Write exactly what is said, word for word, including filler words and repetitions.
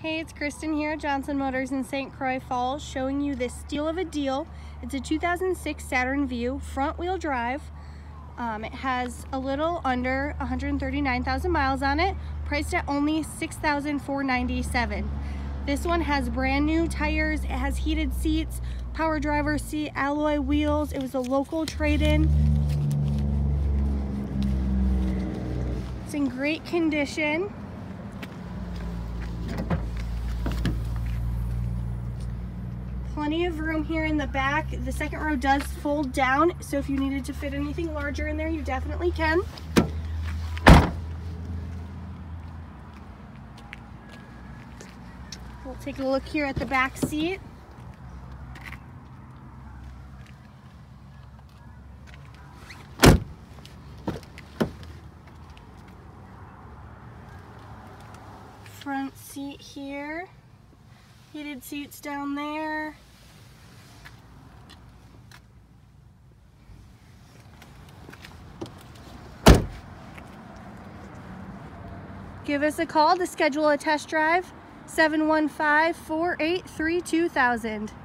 Hey, it's Kristen here at Johnson Motors in Saint Croix Falls, showing you this steal of a deal. It's a two thousand six Saturn Vue, front wheel drive. Um, it has a little under one hundred thirty-nine thousand miles on it, priced at only six thousand four hundred ninety-seven dollars. This one has brand new tires, it has heated seats, power driver seat, alloy wheels. It was a local trade-in. It's in great condition. Plenty of room here in the back. The second row does fold down, so if you needed to fit anything larger in there, you definitely can. We'll take a look here at the back seat. Front seat here. Heated seats down there. Give us a call to schedule a test drive, seven one five, four eight three, two thousand.